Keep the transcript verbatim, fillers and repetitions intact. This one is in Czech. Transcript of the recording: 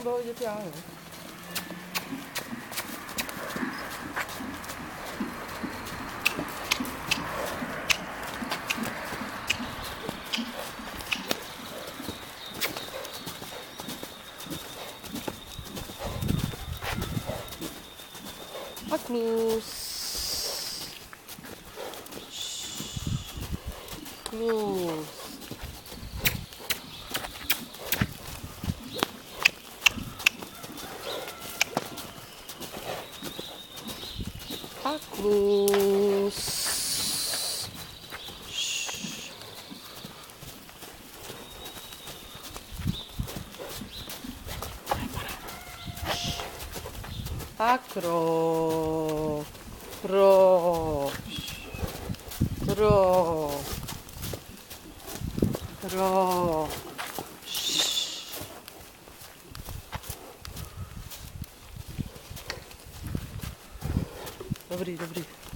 bylo vidět já, jo. Magnus. Magnus. Magnus. Akro, kro, kro, kro. Dobrý, dobrý.